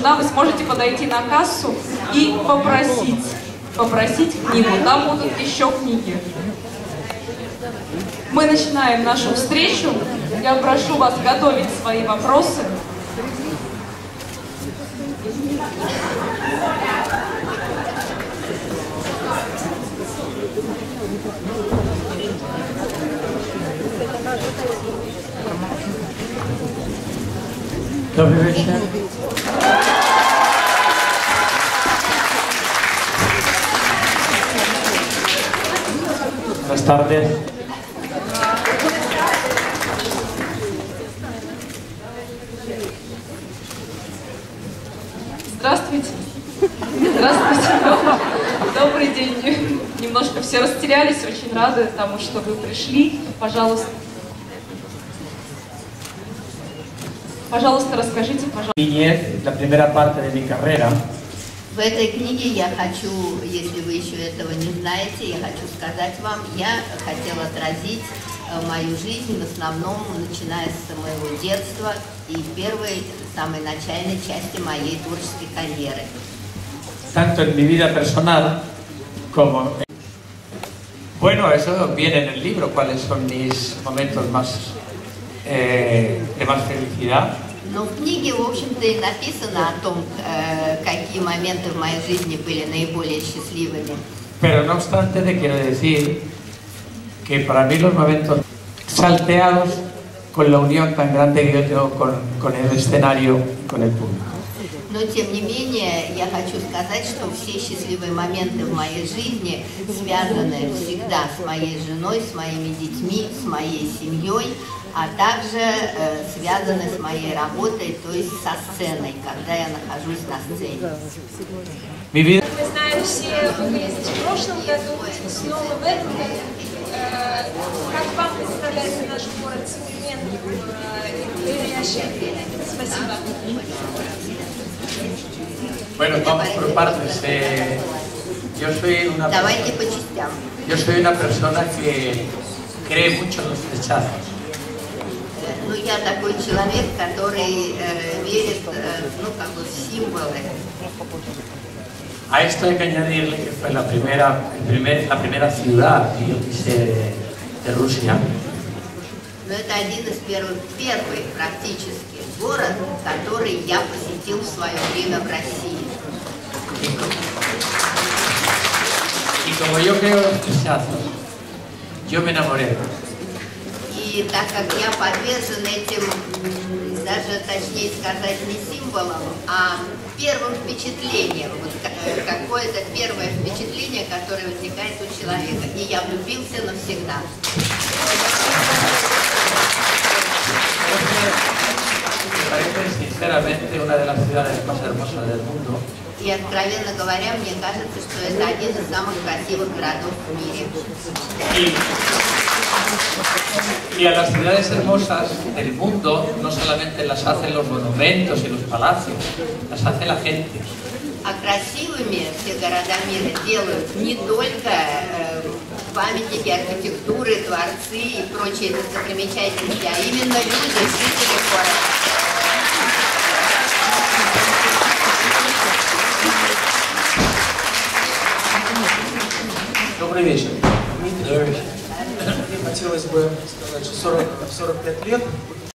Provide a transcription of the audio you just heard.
сюда, вы сможете подойти на кассу и попросить книгу. Там будут еще книги. Мы начинаем нашу встречу. Я прошу вас готовить свои вопросы. Добрый вечер. Buenas tardes. Здравствуйте. Здравствуйте. Добрый день. Немножко все растерялись, очень рады тому, что вы пришли. Пожалуйста. Пожалуйста, расскажите, пожалуйста. La primera parte de mi carrera. В этой книге я хочу, если вы еще этого не знаете, я хочу сказать вам, я хотела отразить мою жизнь в основном, начиная с моего детства и первой, самой начальной части моей творческой карьеры. Tanto en mi vida personal como... Bueno, eso viene en el libro, cuáles son mis momentos más de más felicidad. Но в книге, в общем-то, и написано о том, какие моменты в моей жизни были наиболее счастливыми. Pero no obstante, te quiero decir que para mí los momentos salteados con la unión tan grande que yo tengo con el escenario y con el público. Но, тем не менее, я хочу сказать, что все счастливые моменты в моей жизни связаны всегда с моей женой, с моими детьми, с моей семьей, а также связаны с моей работой, то есть со сценой, когда я нахожусь на сцене. Мы знаем, все были здесь в прошлом году, снова в этом году. Как вам представляется наш город современным в предстоящее время? Спасибо. Bueno, vamos por partes. Давайте по частям. Yo soy una persona que cree mucho en los flechazos. Ну, я такой человек, который верит, ну, как бы в символы. A esto hay que añadirle que fue la primera ciudad que yo pisé de Rusia. Но это один из первых практически город, который я посетил в свое время в России. Y como yo creo en los flechazos, yo me enamoré. И так как я подвержен этим, даже точнее сказать, не символам, а первым впечатлением, вот какое-то первое впечатление, которое возникает у человека. И я влюбился навсегда. Me parece sinceramente una de las ciudades más hermosas del mundo. И, откровенно говоря, мне кажется, что это один из самых красивых городов в мире. Y a las ciudades hermosas del mundo no solamente las hacen los monumentos y los palacios, las hace la gente. А красивыми все города мира делают не только памятники архитектуры, дворцы и прочие достопримечательности, а именно люди, жители города. Добрый вечер. Мне хотелось бы сказать, что 45 лет